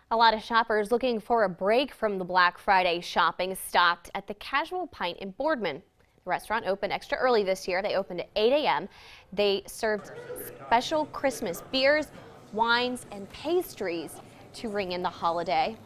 A lot of shoppers looking for a break from the Black Friday shopping stopped at the Casual Pint in Boardman. The restaurant opened extra early this year. They opened at 8 a.m. They served special Christmas beers, wines, and pastries to ring in the holiday.